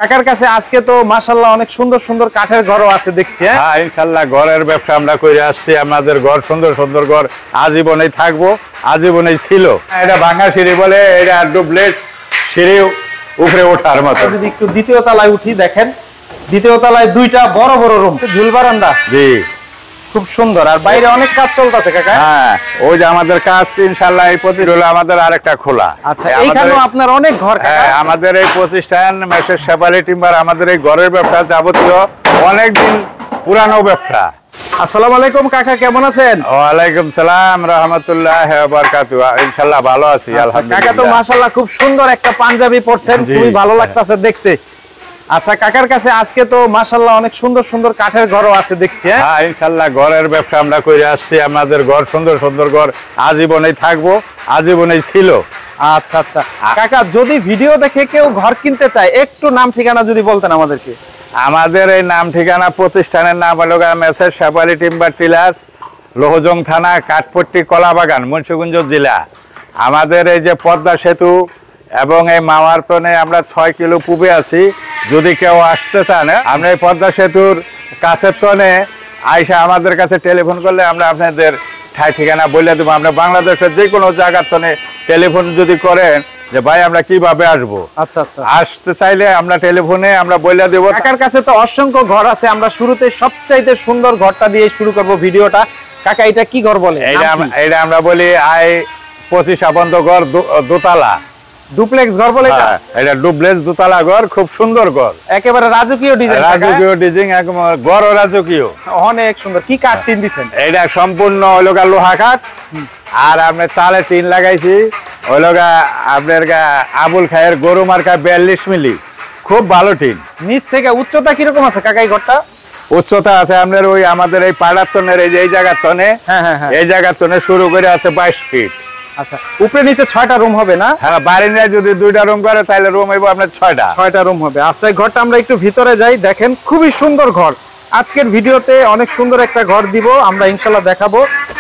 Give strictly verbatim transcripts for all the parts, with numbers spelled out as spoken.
কাকার কাছে আজকে তো মাশাআল্লাহ অনেক সুন্দর সুন্দর কাঠের ঘরও আছে দেখছি। হ্যাঁ ইনশাআল্লাহ ঘরের ব্যবসা আমরা করে আসছি। আমাদের ঘর সুন্দর সুন্দর ঘর আজীবনেই থাকবো, আজীবনেই ছিল। এটা ভাঙা সিঁড়ি বলে, এটা ডুপ্লেক্স সিঁড়ি উপরে ওঠার মতো। যদি একটু দ্বিতীয় তলায় উঠি, দেখেন দ্বিতীয় তলায় দুইটা বড় বড় রুম, ঝুল বারান্দা। জি খুব সুন্দর। আর বাইরে অনেক কাজ চলতেছে কাকা। হ্যাঁ ওই যে আমাদের কাজ ইনশাআল্লাহ এই প্রতি হলো আমাদের আরেকটা খোলা। আচ্ছা এইখানেও আপনার অনেক ঘর কাকা। হ্যাঁ আমাদের এই প্রতিষ্ঠান মেসেজ শেফালি টিম্বার, আমাদের এই ঘরের ব্যবসা যাবতীয় অনেক দিন পুরানো ব্যবসা। আসসালামু আলাইকুম কাকা, কেমন আছেন? ওয়ালাইকুম সালাম রাহমাতুল্লাহি ওয়া বারাকাতুহু। ইনশাআল্লাহ ভালো আছি আলহামদুলিল্লাহ। কাকা তো মাশাআল্লাহ খুব সুন্দর একটা পাঞ্জাবি পরছেন, খুবই ভালো লাগতেছে দেখতে। আচ্ছা কাকার কাছে আজকে তো মাশাআল্লাহ অনেক সুন্দর সুন্দর কাঠের ঘরও আছে দেখছি। হ্যাঁ ইনশাআল্লাহ ঘরের ব্যবসা আমরা করে আসছি। আমাদের ঘর সুন্দর সুন্দর ঘর আজীবনেই থাকবো, আজীবনেই ছিল। আচ্ছা আচ্ছা কাকা, যদি ভিডিও দেখে কেউ ঘর কিনতে চায় একটু নাম ঠিকানা যদি বলতেন আমাদেরকে। আমাদের এই নাম ঠিকানা প্রতিষ্ঠানের নাম হলো মেসেজ শেফালি টিম্বার টিলাস, লোহজং থানা, কাঠপট্টি, কলাবাগান, মুন্সিগঞ্জ জেলা। আমাদের এই যে পদ্মা সেতু এবং এই মাওয়ারতনে আমরা ছয় কিলো পূবে আছি। যদি কেউ আসতে চান, আমরা এই পদ্মা সেতুর কাছের তনে আইসা আমাদের কাছে টেলিফোন করলে আমরা আপনাদের ঠাই ঠিকানা বলে দেবো। আমরা বাংলাদেশের যে কোনো জায়গার তনে টেলিফোন যদি করেন যে ভাই আমরা কিভাবে আসবো, আচ্ছা আচ্ছা আসতে চাইলে আমরা টেলিফোনে আমরা বলে দেবো। কাকার কাছে তো অসংখ্য ঘর আছে। আমরা শুরুতে সবচাইতে সুন্দর ঘরটা দিয়ে শুরু করব ভিডিওটা। কাকা এটা কি ঘর বলে? এটা এটা আমরা বলি আই পঁচিশ আবন্ধ ঘর, দোতলা ডুপ্লেক্স ঘর বলে এটা। এটা ডুপ্লেক্স দোতলা ঘর, খুব সুন্দর ঘর, একেবারে রাজকীয় ডিজাইন। রাজকীয় ডিজাইন, একদম ঘর রাজকীয়, অনেক সুন্দর। কি কাঠ টিন দিবেন? এটা সম্পূর্ণ ওইলোগা লোহা কাঠ। আর আমরা চালে টিন লাগাইছি ওইলোগা আপনার আবুল খায়ের গরু মার্কা বিয়াল্লিশ মিলি, খুব ভালো টিন। নিচ থেকে উচ্চতা কিরকম আছে কাকা এই ঘরটা? উচ্চতা আছে আপনার ওই আমাদের এই পাড়ার তনের এই যে এই জায়গার তনে, এই জায়গার তনে শুরু করে আছে বাইশ ফিট। আচ্ছা উপরে নিচে ছয়টা রুম হবে না? হ্যাঁ বারিন্দায় যদি দুইটা রুম করে তাহলে রুম হইব আপনার ছয়টা ছয়টা রুম হবে। আচ্ছা এই ঘরটা আমরা একটু ভিতরে যাই, দেখেন খুবই সুন্দর ঘর। আজকের ভিডিওতে অনেক সুন্দর একটা ঘর দিব আমরা, ইনশাআল্লাহ দেখাবো।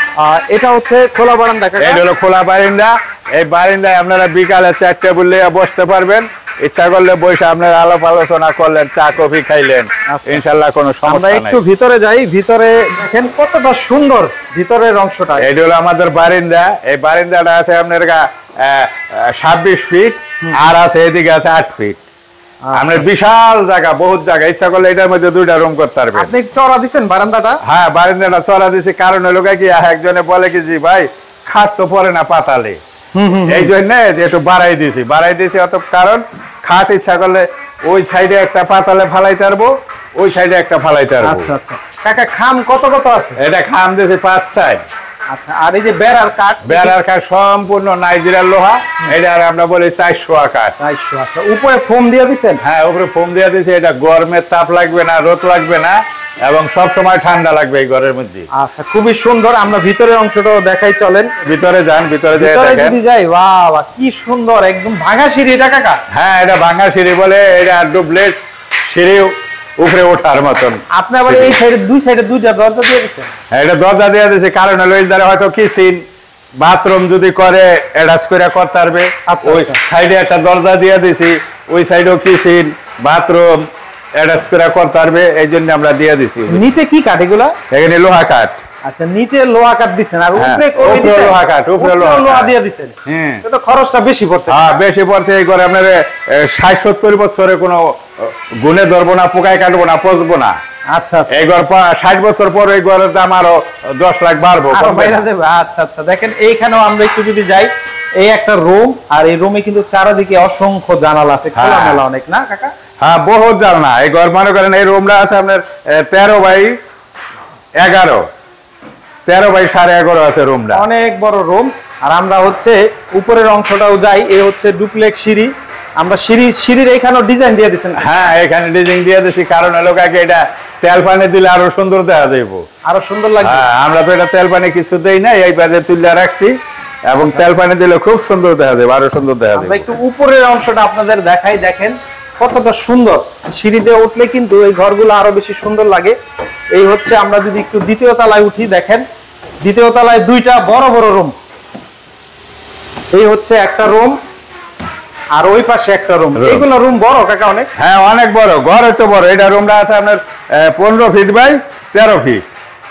এটা হচ্ছে খোলা বারান্দা। এটা হলো খোলা বারিন্দা। এই বারিন্দায় আপনারা বিকালে চার টেবিল নিয়ে বসতে পারবেন। ইচ্ছা করলে বসে আপনারা আলাপ আলোচনা করলেন, চা কফি খাইলেন, ইনশাআল্লাহ কোনো সমস্যা নাই। একটু ভিতরে যাই, ভিতরে দেখেন কতটা সুন্দর ভিতরের অংশটা। এটা হলো আমাদের বারিন্দা। এই বারিন্দাটা আছে আপনার ছাব্বিশ ফিট, আর আছে এদিকে আছে আট ফিট। আপনার বিশাল জায়গা, বহুত জায়গা। ইচ্ছা করলে এটার মধ্যে দুইটা রুম করতে পারবেন। আপনি চড়া দিচ্ছেন বারান্দাটা? হ্যাঁ বারিন্দাটা চড়া দিছি, কারণ হলো কি একজনে বলে কি জি ভাই খাট তো পরে না পাতালে, এই জন্য যে একটু বাড়াই দিছি বাড়াই দিছি অত কারণ খাট ইচ্ছা করলে ওই সাইডে একটা পাতালে ফালাইতে পারবো, ওই সাইডে একটা ফালাইতে পারবো। আচ্ছা আচ্ছা কাকা খাম কত কত আছে? এটা খাম দিয়েছি পাঁচ সাইড। আচ্ছা আর এই যে বেড়ার কাঠ? বেড়ার কাঠ সম্পূর্ণ নাইজেরিয়ার লোহা। এটা আমরা বলি চারশো কাঠ। চারশো আচ্ছা উপরে ফোম দিয়ে দিচ্ছেন? হ্যাঁ উপরে ফোম দিয়ে দিয়েছি। এটা গরমের তাপ লাগবে না, রোদ লাগবে না, এবং সব সময় ঠান্ডা লাগবে এই ঘরের মধ্যে। আচ্ছা খুবই সুন্দর। আমরা ভিতরের অংশটাও দেখাই, চলেন ভিতরে যান। ভিতরে যদি যাই, বাহ বাহ কি সুন্দর, একদম ভাঙা সিঁড়ি এটা কাকা? হ্যাঁ এটা ভাঙা সিঁড়ি বলে, এটা ডুপ্লেক্স সিঁড়ি উপরে ওঠার মতন। আপনি আবার এই সাইডে দুই সাইডে দুইটা দরজা দিয়ে দিয়েছেন? হ্যাঁ এটা দরজা দিয়ে দিয়েছে, কারণ হলো এই ধারে হয়তো কিচেন বাথরুম যদি করে অ্যাটাচ করে করতে পারবে। ওই সাইডে একটা দরজা দিয়ে দিয়েছি, ওই সাইডেও কিচেন বাথরুম অ্যাটাচ করে করতে পারবে, এই জন্য আমরা দিয়ে দিছি। নিচে কি কাঠ এগুলা? এখানে লোহা কাঠ। আচ্ছা নিচে লোহা কাঠ দিবেন আর উপরে কোই দিবেন? লোহা কাঠ, উপরে লোহা দিয়ে দিবেন। হ্যাঁ এটা খরচটা বেশি পড়ছে। হ্যাঁ বেশি পড়ছে। এই করে আপনার ষাট সত্তর বছরে কোনো গুণে ধরবো না, পোকায় কাটবো না, পচবো না। আচ্ছা আচ্ছা এই ঘর ষাট বছর পর এই ঘরের দাম আরো দশ লাখ বাড়বো। আচ্ছা আচ্ছা দেখেন এইখানেও আমরা একটু যদি যাই, এই একটা রুম, আর এই রুমে কিন্তু চারিদিকে অসংখ্য জানালা আছে, খোলামেলা অনেক না কাকা? হ্যাঁ বহুত জানলা। এই ঘর মনে করেন এই রুমটা আছে আপনার তেরো বাই এগারো, তেরো বাই সাড়ে এগারো আছে রুমটা, অনেক বড় রুম। আর আমরা হচ্ছে উপরের অংশটাও যাই, এই হচ্ছে ডুপ্লেক্স সিঁড়ি। আমরা সিঁড়ি সিঁড়ির এখানেও ডিজাইন দিয়ে দিচ্ছেন? হ্যাঁ এখানে ডিজাইন দিয়ে দিচ্ছি, কারণ হলো কাকে এটা তেল পানি দিলে আরো সুন্দর দেখা যাইব, আরো সুন্দর লাগবে। হ্যাঁ আমরা তো এটা তেল পানি কিছু দেই না, এই বাজে তুলে রাখছি, এবং তেল পানি দিলে খুব সুন্দর দেখা যাবে, আরো সুন্দর দেখা যাবে। একটু উপরের অংশটা আপনাদের দেখাই, দেখেন কতটা সুন্দর। সিঁড়ি দিয়ে উঠলে কিন্তু এই ঘরগুলো আরো বেশি সুন্দর লাগে। এই হচ্ছে আমরা যদি একটু দ্বিতীয় তলায় উঠি, দেখেন দ্বিতীয় তলায় দুইটা বড় বড় রুম। এই হচ্ছে একটা রুম, আর ওই পাশে একটা রুম। এইগুলো রুম বড় কাকা অনেক? হ্যাঁ অনেক বড়, ঘর তো বড়। এটা রুমটা আছে আপনার পনেরো ফিট বাই তেরো ফিট।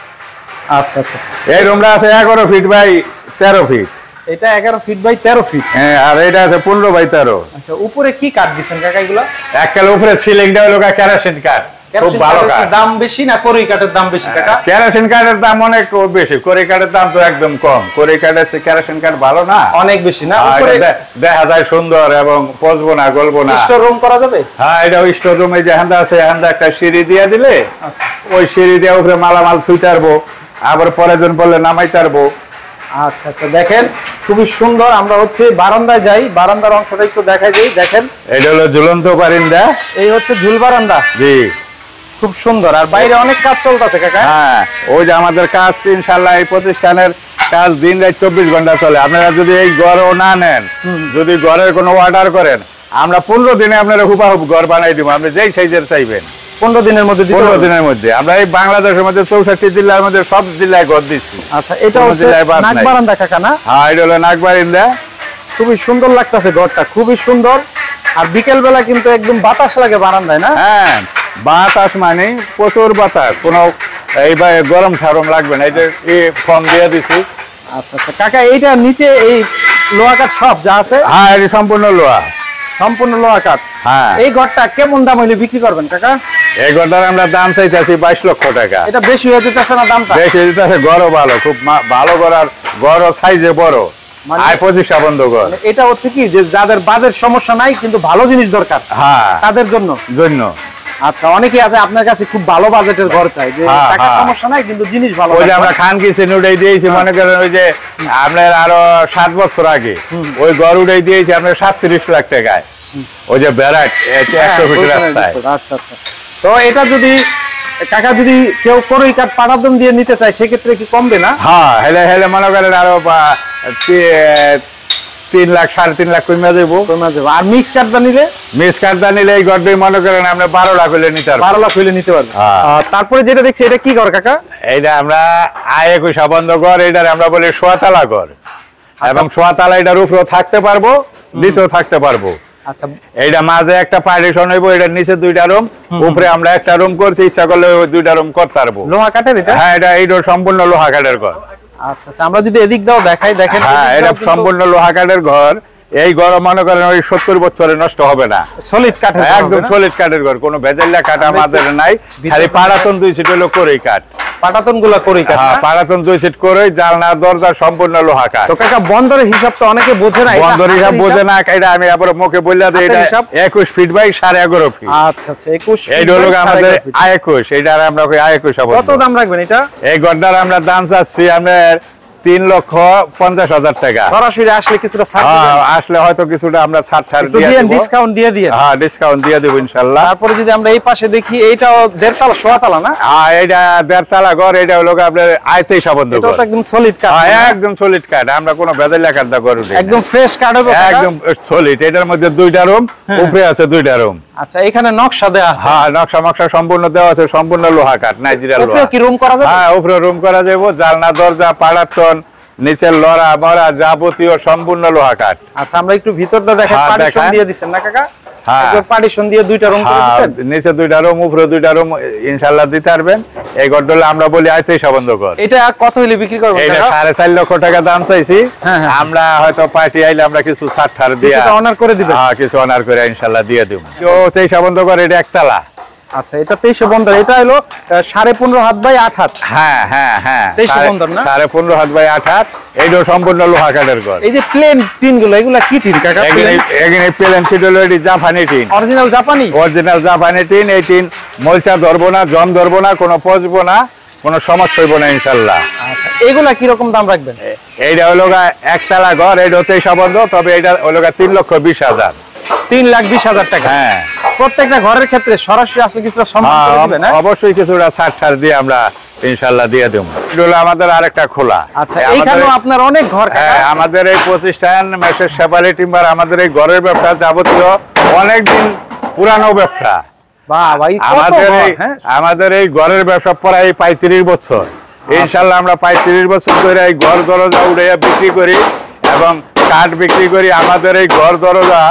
আচ্ছা আচ্ছা। এই রুমটা আছে এগারো ফিট বাই তেরো ফিট। এটা এগারো ফিট বাই তেরো ফিট। হ্যাঁ, আর এটা আছে পনেরো বাই তেরো। আচ্ছা, উপরে কি কাঠ দিচ্ছেন কাকা এগুলা? এককাল উপরে সিলিংটা হলো কেরোসিন কাঠ, খুব ভালো কাঠ। দাম বেশি না কোরি কাঠের দাম বেশি কাকা? কেরোসিন কাঠের দাম অনেক বেশি, কোরি কাঠের দাম তো একদম কম। কোরি কাঠের চেয়ে কেরোসিন কাঠ ভালো না, অনেক বেশি না? উপরে দেখা যায় সুন্দর এবং পচবো না, গলবো না। স্টোর রুম করা যাবে? হ্যাঁ, এটা স্টোর রুমে যে হ্যান্ডা আছে, হ্যান্ডা একটা সিঁড়ি দিয়ে দিলে ওই সিঁড়ি দিয়ে উপরে মালামাল ছুঁইতে পারবো, আবার প্রয়োজন পড়লে নামাইতে পারবো। আচ্ছা আচ্ছা, দেখেন খুবই সুন্দর। আমরা হচ্ছে বারান্দায় যাই, বারান্দার অংশটা একটু দেখাই যাই। দেখেন এটা হলো ঝুলন্ত বারান্দা। এই হচ্ছে ঝুল বারান্দা। জি, খুব সুন্দর। আর বাইরে অনেক কাজ চলতেছে কাকা? হ্যাঁ, ওই যে আমাদের কাজ ইনশাল্লাহ এই প্রতিষ্ঠানের কাজ দিন রাত চব্বিশ ঘন্টা চলে। আপনারা যদি এই ঘরও না নেন, যদি ঘরের কোনো অর্ডার করেন, আমরা পনেরো দিনে আপনারা হুবাহুব ঘর বানাই দিব, আপনি যেই সাইজের চাইবেন। পনেরো দিনের মধ্যে? পনেরো দিনের মধ্যে। আমরা এই বাংলাদেশের মধ্যে চৌষট্টি জেলার মধ্যে সব জেলায় ঘর দিচ্ছি। আচ্ছা, এটা হচ্ছে নাক বারান্দা কাকা না? হ্যাঁ, এটা হলো নাক বারান্দা। খুবই সুন্দর লাগতেছে ঘরটা, খুবই সুন্দর। আর বিকেল বেলা কিন্তু একদম বাতাস লাগে বারান্দায় না? হ্যাঁ, বাতাস মানে প্রচুর বাতাস, কোনো এইবার গরম ঠারম লাগবে না। এটা ফর্ম দিয়ে দিছি। আচ্ছা আচ্ছা কাকা, এইটা নিচে এই লোহা কাঠ সব যা আছে? হ্যাঁ, এটা সম্পূর্ণ লোহা। সম্পূর্ণ লোহা কাঠ। হ্যাঁ। এই ঘরটা কেমন দাম হইলে বিক্রি করবেন কাকা? এই ঘরটার আমরা দাম চাইতেছি বাইশ লক্ষ টাকা। এটা বেশি হয়ে যেতেছে না দামটা? বেশি হয়ে যেতেছে, ঘরও ভালো, খুব ভালো ঘর, আর ঘরও সাইজে বড়, আয় পঁচিশটা বন্ধ ঘর। এটা হচ্ছে কি যে যাদের বাজেট সমস্যা নাই কিন্তু ভালো জিনিস দরকার, হ্যাঁ, তাদের জন্য জন্য আচ্ছা, অনেকেই আছে আপনার কাছে খুব ভালো বাজেটের ঘর চাই, যে টাকা সমস্যা নাই কিন্তু জিনিস ভালো। ওই যে আমরা খান কিচেন উড়াই দিয়েছি, মনে করেন ওই যে আপনার আরো সাত বছর আগে ওই ঘর উড়াই দিয়েছি আপনার সাতত্রিশ লাখ টাকায়, ওই যে ব্যারাক একশো ফিট রাস্তায়। আচ্ছা আচ্ছা, তো এটা যদি কাকা যদি কেউ কোরই কাঠ পাটাতন দিয়ে নিতে চায় সেক্ষেত্রে কি কমবে না? হ্যাঁ, হেলে হেলে মনে করেন আরো তিন লাখ সাড়ে তিন লাখ কমে যাবো। আর মিক্স কাঠটা নিলে? মিক্স কাঠটা নিলে এই ঘরটাই মনে করেন আমরা বারো লাখ হইলে নিতে পারবো। বারো লাখ হইলে নিতে পারবো। তারপরে যেটা দেখছি এটা কি ঘর কাকা? এইটা আমরা আয় একুশা বন্ধ ঘর, এইটার আমরা বলি সোয়াতালা ঘর, এবং সোয়াতালা এটার উপরেও থাকতে পারবো, নিচেও থাকতে পারবো। আচ্ছা, এইটা মাঝে একটা পার্টিশন হইব, এটার নিচে দুইটা রুম, উপরে আমরা একটা রুম করছি, ইচ্ছা করলে ওই দুইটা রুম করতে পারবো। লোহা কাঠের এটা? হ্যাঁ, এটা এইটা সম্পূর্ণ লোহা কাঠের ঘর। আচ্ছা আচ্ছা, আমরা যদি এদিক দাও দেখাই, দেখেন হ্যাঁ, এটা সম্পূর্ণ লোহা কাঠের ঘর। এই ঘর মনে করেন ওই সত্তর বছরে নষ্ট হবে না, সলিড কাঠের, একদম সলিড কাঠের ঘর, কোনো ভেজালিয়া কাঠ আমাদের নাই, খালি পাটাতন দুই সিট হলো কোরই কাঠ। পাটাতন গুলা কোরই কাঠ? হ্যাঁ, পাটাতন দুই সিট করে, জানলা দরজা সম্পূর্ণ লোহা কাঠ। তো কাকা বন্দরের হিসাব তো অনেকে বোঝে না, বন্দরের হিসাব বোঝে না, এটা আমি আবার মুখে বললে দিই, এটা একুশ ফিট বাই সাড়ে এগারো ফিট। আচ্ছা আচ্ছা, একুশ। এইটা হলো আমাদের আয় একুশ, এইটা আমরা আয় একুশ। কত দাম রাখবেন এটা? এই ঘরটার আমরা দাম চাচ্ছি আমরা তিন লক্ষ পঞ্চাশ হাজার টাকা। সরাসরি আসলে কিছুটা ছাড় দিবেন? আসলে হয়তো কিছুটা আমরা ছাড় ছাড় দিয়ে দেব, ডিসকাউন্ট দিয়ে দিয়ে। হ্যাঁ, ডিসকাউন্ট দিয়ে দেব ইনশাআল্লাহ। তারপরে যদি আমরা এই পাশে দেখি, এইটাও দেড়তলা সোয়াতলা না? হ্যাঁ, এটা দেড়তলা ঘর, এটা হলো আপনার আয়তেই সাবন্ধ ঘর। এটা তো একদম সলিড কাঠ? হ্যাঁ, একদম সলিড কাঠ, আমরা কোনো ভেজালিয়া কাঠ দা করি না, একদম ফ্রেশ কাঠ হবে, একদম সলিড। এটার মধ্যে দুইটা রুম, উপরে আছে দুইটা রুম। আচ্ছা, এখানে নকশা দেওয়া আছে? হ্যাঁ, নকশা নকশা সম্পূর্ণ দেওয়া আছে, সম্পূর্ণ লোহা কাঠ, নাইজেরিয়া লোহা। উপরে কি রুম করা যাবে? হ্যাঁ, উপরে রুম করা যাবে, জানলা দরজা পাটাতন নিচের লড়া মরা যাবতীয় সম্পূর্ণ লোহা কাঠ। আচ্ছা, আমরা একটু ভিতরটা দেখাই। পার্টিশন দিয়ে দিবেন না কাকা? হ্যাঁ, পার্টিশন দিয়ে দুইটা রুম করে দিবেন, নিচে দুইটা রুম, উপরে দুইটা রুম ইনশাআল্লাহ দিতে পারবেন। এই ঘরটা আমরা বলি আয়তেই সাবন্ধ ঘর। এটা কত হইলে বিক্রি করবেন? এটা সাড়ে চার লক্ষ টাকা দাম চাইছি। আমরা হয়তো পার্টি আইলে আমরা কিছু ছাড় ছাড় দিয়ে অনার করে দিবেন। হ্যাঁ, কিছু অনার করে ইনশাআল্লাহ দিয়ে দেব। তো তেইশ সাবন্ধ ঘর, এটা একতলা। আচ্ছা, এটা তেইশ বন্দর, এটা হলো সাড়ে পনেরো হাত বাই আট হাত। হ্যাঁ হ্যাঁ হ্যাঁ, তেইশ বন্দর না? সাড়ে পনেরো হাত বাই আট হাত। এইটাও সম্পূর্ণ লোহা কাঠের ঘর। এই যে প্লেন টিন গুলো, এগুলা কি টিন কাকা? এখানে প্লেন সিট হলো এটি জাপানি টিন, অরিজিনাল জাপানি? অরিজিনাল জাপানি টিন। এই টিন মলচা ধরবো না, জম ধরবো না, কোনো পচবো না, কোনো সমস্যা হইব না ইনশাল্লাহ। আচ্ছা, এগুলা কি রকম দাম রাখবেন? এইটা হলো একতলা ঘর, এইটা তেইশ বন্ধ, তবে এটা হলো তিন লক্ষ বিশ হাজার। তিন লাখ বিশ হাজার টাকা? হ্যাঁ, প্রত্যেকটা ঘরের ক্ষেত্রে সরাসরি আসলে কিছুটা সম্মান করে দিবেন? অবশ্যই কিছুটা ছাড় ছাড় দিয়ে আমরা ইনশাআল্লাহ দিয়ে দেব। এটা হলো আমাদের আরেকটা খোলা। আচ্ছা, এইখানেও আপনার অনেক ঘর? হ্যাঁ, আমাদের এই প্রতিষ্ঠান মেসেজ শেফালি টিম্বার, আমাদের এই ঘরের ব্যবসা যাবতীয় অনেকদিন পুরানো ব্যবসা। আমাদের এই আমাদের এই ঘরের ব্যবসা প্রায় পঁয়ত্রিশ বছর। ইনশাআল্লাহ আমরা পঁয়ত্রিশ বছর ধরে এই ঘর দরজা উড়াইয়া বিক্রি করি, এবং কাঠ বিক্রি করি। আমাদের এই ঘর দরজা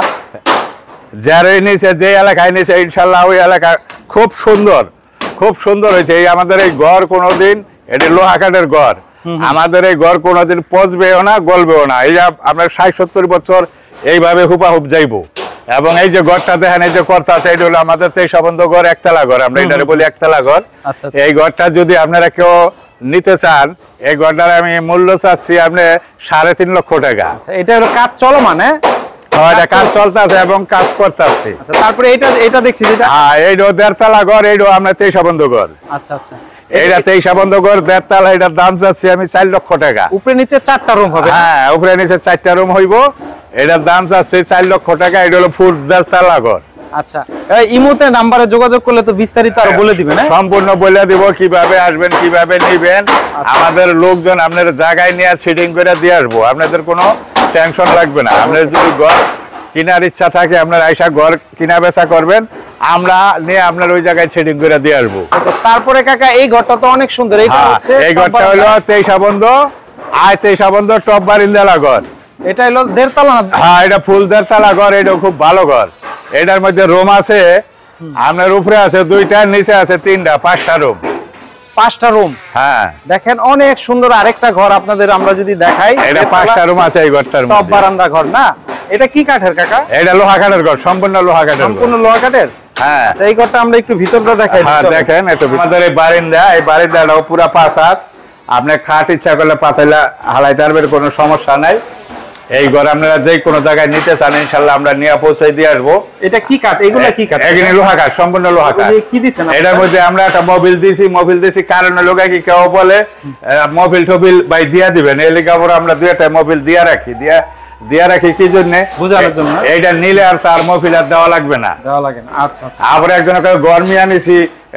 যারাই নিচে, যে এলাকায় নিচে, ইনশাল্লাহ ওই এলাকা খুব সুন্দর, খুব সুন্দর হয়েছে। এই আমাদের এই ঘর কোনোদিন, এটি লোহা কাঠের ঘর, আমাদের এই ঘর কোনোদিন পচবেও না, গলবেও না। এই আপনার ষাট সত্তর বছর এইভাবে হুপাহুপ যাইবো। এবং এই যে ঘরটা দেখেন, এই যে কর্তা আছে, এটা হলো আমাদের তেইশ বন্ধ ঘর, একতলা ঘর, আমরা এটারে বলি একতলা ঘর। এই ঘরটা যদি আপনারা কেউ নিতে চান, এই ঘরটার আমি মূল্য চাচ্ছি আপনি সাড়ে তিন লক্ষ টাকা। এটা হলো কাজ চলমান, হ্যাঁ এটা কাজ চলতেছে এবং কাজ করতেছে। তারপরে এটা এটা দেখছি যেটা, হ্যাঁ এইটা দেড়তলা ঘর, এইটা আমরা তেইশ বন্ধ ঘর। আচ্ছা আচ্ছা, এইটা তেইশ বন্ধ ঘর দেড়তলা, এটার দাম চাচ্ছি আমি চার লক্ষ টাকা। উপরে নিচে চারটা রুম হবে? হ্যাঁ উপরে নিচে চারটা রুম হইব, এটার দাম চাচ্ছি চার লক্ষ টাকা। এটা হলো ফুল দেড়তলা ঘর। আচ্ছা, ইমোতে নাম্বারে যোগাযোগ করলে তো বিস্তারিত আরো বলে দিবেন? সম্পূর্ণ বলে দিব, কিভাবে আসবেন, কিভাবে নিবেন। আমাদের লোকজন আপনার জায়গায় নিয়ে ফিটিং করে দিয়ে আসবো, আপনাদের কোনো টেনশন লাগবে না। আপনার যদি ঘর কেনার ইচ্ছা থাকে, আপনার আইসা ঘর কিনা বেচা করবেন, আমরা নিয়ে আপনার ওই জায়গায় সেটিং করে দিয়ে আসবো। তারপরে কাকা এই ঘরটা তো অনেক সুন্দর, এই ঘরটা হলো তেইশ বন্ধ, আয় তেইশ বন্ধ টপ বারিন্দালা ঘর। এটা হলো দেড়তলা না? হ্যাঁ এটা ফুল দেড়তলা ঘর, এটা খুব ভালো ঘর। এটার মধ্যে রুম আছে আপনার, উপরে আছে দুইটা, নিচে আছে তিনটা, পাঁচটা রুম। পাঁচটা রুম? হ্যাঁ দেখেন অনেক সুন্দর। আরেকটা ঘর আপনাদের আমরা যদি দেখাই, এটা পাঁচটা রুম আছে এই ঘরটার মধ্যে। টপ বারান্দা ঘর না? এটা কি কাঠের কাকা? এটা লোহা কাঠের ঘর, সম্পূর্ণ লোহা কাঠের। সম্পূর্ণ লোহা কাঠের? হ্যাঁ। আচ্ছা এই ঘরটা আমরা একটু ভিতরটা দেখাই। হ্যাঁ দেখেন, এটা আমাদের এই বারিন্দা, এই বারিন্দাটাও পুরো পাঁচ হাত। আপনি খাট ইচ্ছা করলে পাঁচাইলা হালাইতে পারবেন, কোনো সমস্যা নাই। এই ঘর আপনারা যে কোনো জায়গায় নিতে চান, ইনশাল্লাহ আমরা নিয়ে পৌঁছে দিয়ে আসবো। এটা কি কাঠ? এগুলা কি কাঠ? এখানে লোহা কাঠ, সম্পূর্ণ লোহা কাঠ। কি দিছেন এটার মধ্যে আমরা একটা মোবিল দিছি, মোবিল দিছি কারণ লোকে কি কেউ বলে মোবিল টোবিল ভাই দিয়া দিবেন, এই লেগে আমরা দুই একটা মোবিল দিয়া রাখি, দিয়া দিয়া রাখি কি জন্য? বোঝানোর জন্য। এইটা নিলে আর তার মোবিল আর দেওয়া লাগবে না, দেওয়া লাগে না। আচ্ছা আচ্ছা। আবার একজন গরমি আনিছি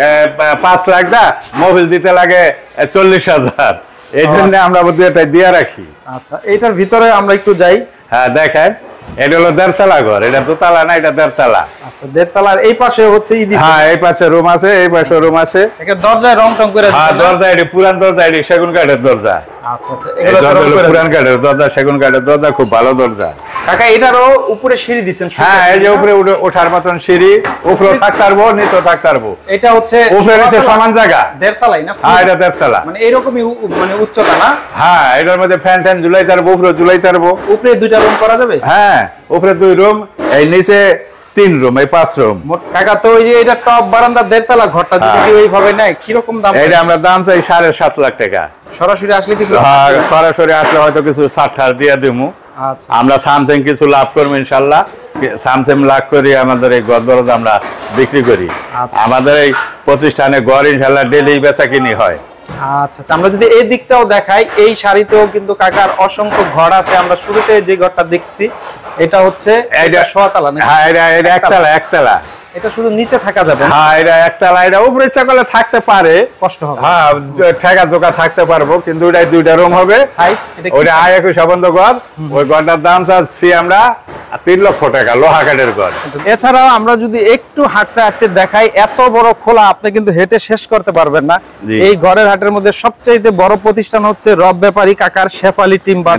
পাঁচ লাখ না, মোবিল দিতে লাগে চল্লিশ হাজার, এই জন্য আমরা দুই একটা দিয়া রাখি। আচ্ছা এইটার ভিতরে আমরা একটু যাই। হ্যাঁ দেখেন, এটা হলো দেড়তলা ঘর, এটা দোতলা না, এটা দেড়তলা। আচ্ছা দেড়তলার এই পাশে হচ্ছে ইদি? হ্যাঁ এই পাশে রুম আছে, এই পাশে রুম আছে। এটা দরজায় রং টং করে? হ্যাঁ দরজা, এটা পুরান দরজা, এটা সেগুন কাঠের দরজা। আচ্ছা আচ্ছা, এই দরজা হলো পুরান কাঠের দরজা, সেগুন কাঠের দরজা, খুব ভালো দরজা। কাকা এটারও উপরে সিঁড়ি দিবেন? হ্যাঁ এই যে উপরে ওঠার মতন সিঁড়ি, উপরে থাকতে পারবো, নিচেও থাকতে পারবো। এটা হচ্ছে উপরে নিচে সমান জায়গা। দেড়তলাই না? হ্যাঁ এটা দেড়তলা, মানে এরকমই মানে উচ্চতা না? হ্যাঁ এটার মধ্যে ফ্যান ট্যান ঝুলাইতে পারবো, উপরে ঝুলাইতে পারবো। উপরে দুইটা রুম করা যাবে? হ্যাঁ উপরে দুই রুম, এই নিচে তিন রুম, এই পাঁচ রুম। কাকা তো ওই যে এটা টপ বারান্দা দেড়তলা ঘরটা যদি ওইভাবে নেয় কিরকম দাম? এটা আমরা দাম চাই সাড়ে সাত লাখ টাকা। সরাসরি আসলে কিছু? সরাসরি আসলে হয়তো কিছু ষাট ঠার দিয়ে দিমু, আমরা সামথিং কিছু লাভ করবো ইনশাল্লাহ। সামথিং লাভ করি আমাদের এই ঘর দরজা আমরা বিক্রি করি। আমাদের এই প্রতিষ্ঠানে ঘর ইনশাল্লাহ ডেলি বেচা কিনি হয়। আচ্ছা আচ্ছা, আমরা যদি এই দিকটাও দেখাই, এই শাড়িতেও কিন্তু কাকার অসংখ্য ঘর আছে। আমরা শুরুতে যে ঘরটা দেখছি এটা হচ্ছে এটা সোয়াতলা না? হ্যাঁ এটা এটা একতলা, একতলা। এটা শুধু নিচে থাকা যাবে? হ্যাঁ এটা একতলা, এটা উপরে ইচ্ছা করলে থাকতে পারে, কষ্ট হবে। হ্যাঁ ঠেকা জোকা থাকতে পারবো, কিন্তু ওটাই দুইটা রুম হবে। সাইজ ওইটা আয় একুশ বন্ধ ঘর, ওই ঘরটার দাম চাচ্ছি আমরা তিন লক্ষ টাকা, লোহা কাঠের ঘর। এছাড়াও আমরা যদি একটু হাঁটতে হাঁটতে দেখাই, এত বড় খোলা আপনি কিন্তু হেঁটে শেষ করতে পারবেন না। এই ঘরের হাটের মধ্যে সবচেয়ে বড় প্রতিষ্ঠান হচ্ছে রব ব্যাপারী কাকার শেফালি টিম্বার।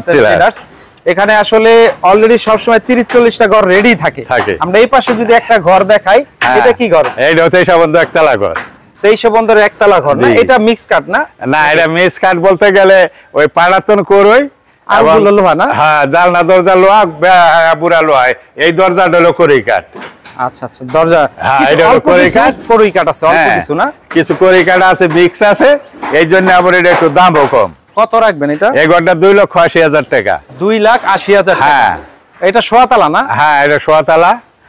এখানে আসলে অলরেডি সবসময় তিরিশ চল্লিশটা ঘর রেডি থাকে। আমরা এই পাশে যদি একটা ঘর দেখাই, এটা কি ঘর? এইটা তেইশ বন্ধ একতলা ঘর। তেইশ বন্ধের একতলা ঘর না? এটা মিক্স কাঠ না? না এটা মিক্স কাঠ বলতে গেলে ওই পাড়াতন করই আর লোহা না? হ্যাঁ জালনা দরজা লোহা, বুড়া লোহা। এই দরজাটা হলো কড়ই কাঠ। আচ্ছা আচ্ছা, দরজা হ্যাঁ এটা হলো কড়ই কাঠ। কড়ই কাঠ আছে অল্প কিছু না? কিছু কড়ই কাঠ আছে, মিক্স আছে, এই জন্য আবার এটা একটু দামও কম। কত রাখবেন এটা? এই ঘরটা দুই লক্ষ আশি হাজার টাকা। দুই লাখ আশি হাজার? হ্যাঁ। এটা সোয়াতলা না? হ্যাঁ এটা সোয়াতলা।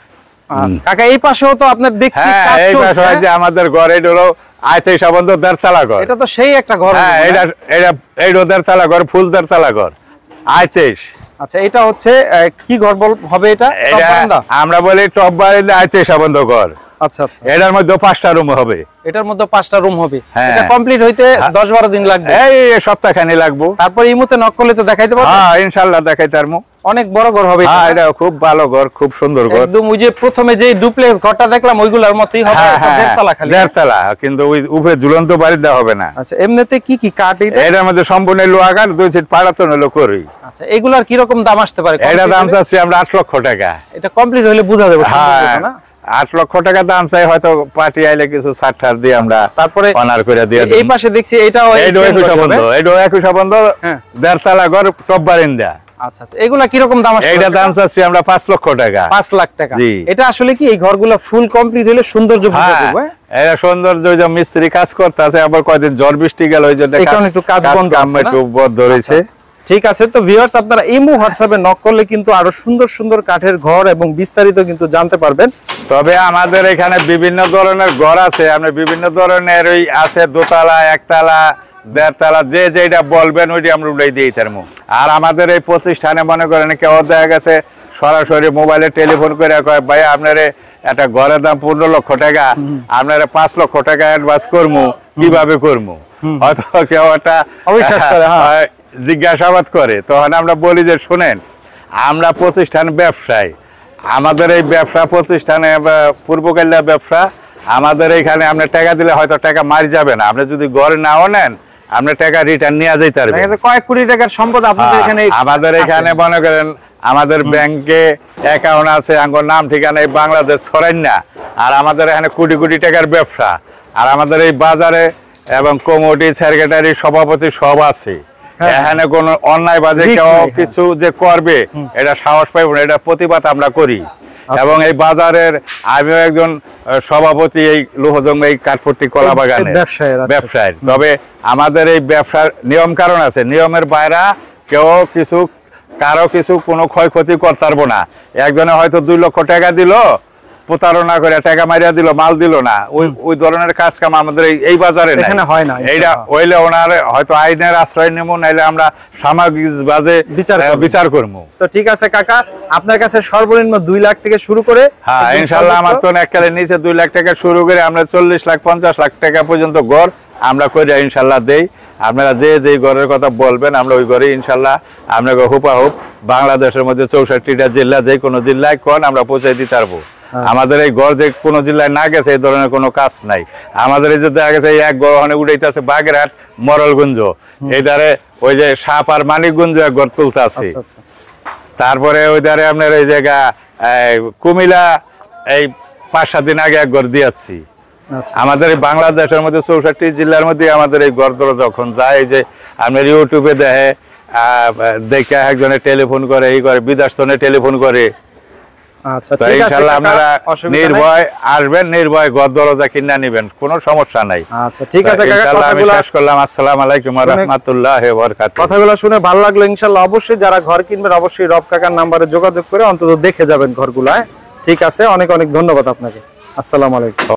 কাকা এই পাশেও তো আপনার দেখছি হ্যাঁ এই পাশে যে আমাদের ঘর, এটা হলো আয় তেইশ বন্ধ দেড়তলা ঘর। এটা তো সেই একটা ঘর। হ্যাঁ এটা এটা এইটা দেড়তলা ঘর, ফুল দেড়তলা ঘর, আয় তেইশ। আচ্ছা এটা হচ্ছে কি ঘর হবে? এটা আমরা বলি টপ বারান্দা, আয় তেইশ বন্ধ ঘর। আচ্ছা আচ্ছা, এটার মধ্যে পাঁচটা রুম হবে। এটার মধ্যে পাঁচটা রুম হবে। এটা কমপ্লিট হইতে দশ বারো দিন লাগবে? এই সপ্তাহখানি লাগবে। তারপর এই মুহূর্তে নক করলে তো দেখাইতে পারবো? হ্যাঁ ইনশাআল্লাহ দেখাইতে পারবো। অনেক বড় ঘর হবে। হ্যাঁ, এটা খুব ভালো ঘর, খুব সুন্দর ঘর, একদম ওই যে প্রথমে যে ডুপ্লেক্স ঘরটা দেখলাম ওইগুলোর মতই হবে, দেড়তলা খালি, দেড়তলা, কিন্তু ওই উপরে ঝুলন্ত বাড়ি দেওয়া হবে না। আচ্ছা, এমনিতে কি কি কাঠ এটা? এটার মধ্যে সম্পূর্ণ লোহা কাঠ, দুই সিট পাড়াতন হলো করি। আচ্ছা, এগুলার কি রকম দাম আসতে পারে? এটা দাম চাচ্ছি আমরা আট লক্ষ টাকা। এটা কমপ্লিট হলে বোঝা যাবে হ্যাঁ, না? আট লক্ষ টাকা দাম চাই, হয়তো পার্টি আইলে কিছু ছাড় ঠাড় দিয়ে আমরা তারপরে অনার করে দিয়ে এই পাশে দেখছি এটাও এইটাও একুশ বন্ধ, এইটাও একুশ বন্ধ, দেড়তলা ঘর, সব বারিন্দা। আচ্ছা আচ্ছা, এগুলা কি রকম দাম আসবে? এইটা দাম চাচ্ছি আমরা পাঁচ লক্ষ টাকা। পাঁচ লাখ টাকা। এটা আসলে কি এই ঘরগুলো ফুল কমপ্লিট হলে সৌন্দর্য ফুটে উঠবে? এটা সৌন্দর্য, ওই যে মিস্ত্রি কাজ করতে আছে, আবার কয়দিন ঝড় বৃষ্টি গেল, ওই জন্য একটু কাজ বন্ধ আছে, একটু বন্ধ রয়েছে। ঠিক আছে, তো ভিউয়ার্স আপনারা ইমো হোয়াটসঅ্যাপে নক করলে কিন্তু আরো সুন্দর সুন্দর কাঠের ঘর এবং বিস্তারিত কিন্তু জানতে পারবেন। তবে আমাদের এখানে বিভিন্ন ধরনের ঘর আছে, আমরা বিভিন্ন ধরনের ওই আছে, দোতলা, একতলা, দেড়তলা, যে যেটা বলবেন ওইটা আমরা উঠাই দিই তার মুখ। আর আমাদের এই প্রতিষ্ঠানে মনে করেন কেউ দেখা গেছে সরাসরি মোবাইলে টেলিফোন করে কয় ভাই আপনার একটা ঘরের দাম পনেরো লক্ষ টাকা, আপনার পাঁচ লক্ষ টাকা অ্যাডভান্স করবো, কিভাবে করবো, হয়তো কেউ একটা জিজ্ঞাসাবাদ করে, তখন আমরা বলি যে শোনেন, আমরা প্রতিষ্ঠান ব্যবসায়ী, আমাদের এই ব্যবসা প্রতিষ্ঠানে পূর্বকালীন ব্যবসা, আমাদের এখানে আপনার টাকা দিলে হয়তো টাকা মারি যাবে না, আপনি যদি ঘরে নাও নেন আপনার টাকা রিটার্ন নিয়ে যেতে পারবেন। কয়েক কোটি টাকার সম্পদ আপনাদের এখানে। আমাদের এখানে মনে করেন আমাদের ব্যাংকে অ্যাকাউন্ট আছে, আমার নাম ঠিকানা এই বাংলাদেশ ছড়াই না, আর আমাদের এখানে কোটি কোটি টাকার ব্যবসা, আর আমাদের এই বাজারে এবং কমিটি, সেক্রেটারি, সভাপতি সব আছে। এখানে কোন অন্যায় বাজে কেউ কিছু যে করবে এটা সাহস পাইব না, এটা প্রতিবাদ আমরা করি। এবং এই বাজারের আমিও একজন সভাপতি এই লোহজং এই কাঠপট্টি কলা বাগানের ব্যবসায়ী। তবে আমাদের এই ব্যবসার নিয়ম কারণ আছে, নিয়মের বাইরে কেউ কিছু কারো কিছু কোনো ক্ষয়ক্ষতি করতে পারবো না। একজনে হয়তো দুই লক্ষ টাকা দিল, প্রতারণা করে টাকা মারিয়া দিল, মাল দিল না, ওই ওই ধরনের কাজ কাম আমাদের এই বাজারে হয় না। এইটা হইলে ওনার হয়তো আইনের আশ্রয় নেব, নাইলে আমরা সামাজিক বাজে বিচার করবো। তো ঠিক আছে কাকা, আপনার কাছে সর্বনিম্ন দুই লাখ থেকে শুরু করে, হ্যাঁ ইনশাল্লাহ আমার তো এককালের নিচে দুই লাখ টাকা শুরু করে আমরা চল্লিশ লাখ পঞ্চাশ লাখ টাকা পর্যন্ত গড় আমরা করে ইনশাল্লাহ দেই। আপনারা যে যে ঘরের কথা বলবেন আমরা ওই ঘরে ইনশাল্লাহ আপনাকে হুপাহুপ বাংলাদেশের মধ্যে চৌষট্টিটা জেলা, যে কোনো জেলায় কোন আমরা পৌঁছে দিতে পারবো। আমাদের এই ঘর যে কোনো জেলায় না গেছে এই ধরনের কোনো কাজ নাই। আমাদের এই যে দেখা গেছে এক ঘর ওখানে উঠাইতে আছে বাগেরহাট, মরলগঞ্জ, এই ধারে ওই যে সাপ আর মানিকগঞ্জ এক ঘর তুলতে আছে। তারপরে ওই ধারে আপনার এই জায়গা কুমিল্লা এই পাঁচ সাত দিন আগে এক ঘর দিয়ে আসছি। আমাদের এই বাংলাদেশের মধ্যে চৌষট্টি জেলার মধ্যে আমাদের এই ঘর ধরো যখন যায়, যে আপনার ইউটিউবে দেখে দেখে একজনে টেলিফোন করে, এই করে বিদেশ টেলিফোন করে। আপনারা নির্ভয় আসবেন, নির্ভয় ঘর দরজা কিনা নিবেন, কোনো সমস্যা নাই। আচ্ছা ঠিক আছে, আমি শেষ করলাম। আসসালামু আলাইকুম ওয়া রাহমাতুল্লাহি ওয়া বারাকাতুহু। কথাগুলো শুনে ভালো লাগলো। ইনশাআল্লাহ অবশ্যই যারা ঘর কিনবেন অবশ্যই রব কাকার নাম্বারে যোগাযোগ করে অন্তত দেখে যাবেন ঘরগুলা। ঠিক আছে, অনেক অনেক ধন্যবাদ আপনাকে। আসসালামু আলাইকুম।